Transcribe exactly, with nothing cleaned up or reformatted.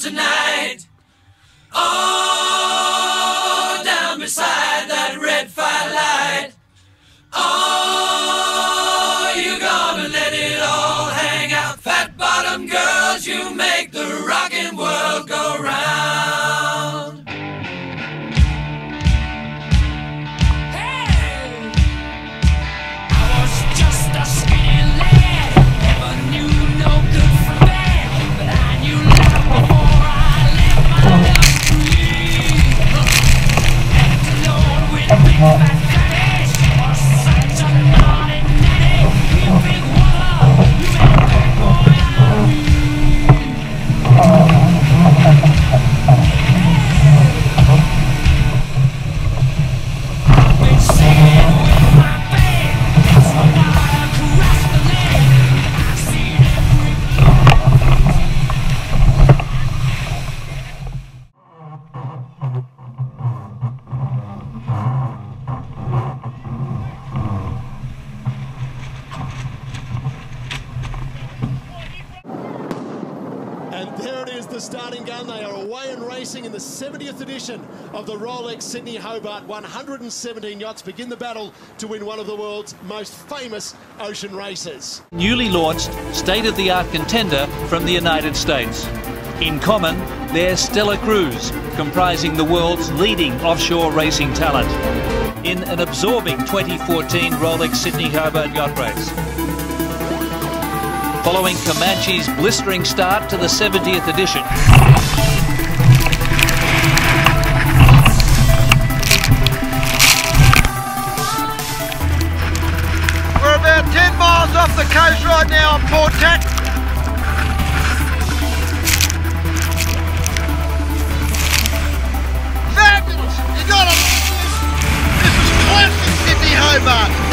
tonight. Oh, down beside that red firelight. Oh, you're gonna let it all hang out. Fat bottom girls, you make the rockin' world go round. Hey, I was just a skinny lad, never knew no good from bad, but I knew love before I left my love free. And the Lord with big fat fatties was such a naughty nanny. You big walla, you make bad boy out of me. I've been singing with my band, that's why I cross the land. I've seen every And there it is, the starting gun. They are away and racing in the seventieth edition of the Rolex Sydney Hobart. one hundred seventeen yachts begin the battle to win one of the world's most famous ocean races. Newly launched, state-of-the-art contender from the United States. In common, they're Stella Cruise, comprising the world's leading offshore racing talent, in an absorbing twenty fourteen Rolex Sydney Hobart yacht race. Following Comanche's blistering start to the seventieth edition. We're about ten miles off the coast right now on Port Tat. Fabulous! You got it! This is classic Sydney Hobart.